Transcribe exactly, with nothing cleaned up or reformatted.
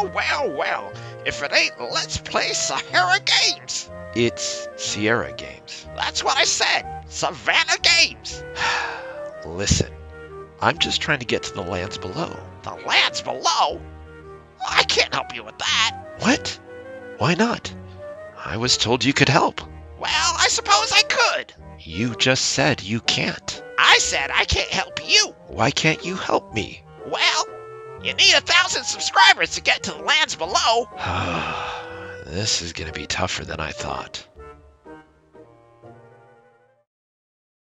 Well, well, well. If it ain't Let's Play Sahara Games. It's Sierra Games. That's what I said. Savannah Games. Listen, I'm just trying to get to the lands below. The lands below? I can't help you with that. What? Why not? I was told you could help. Well, I suppose I could. You just said you can't. I said I can't help you. Why can't you help me? Well, you need a thousand subscribers to get to the lands below. This is gonna be tougher than I thought.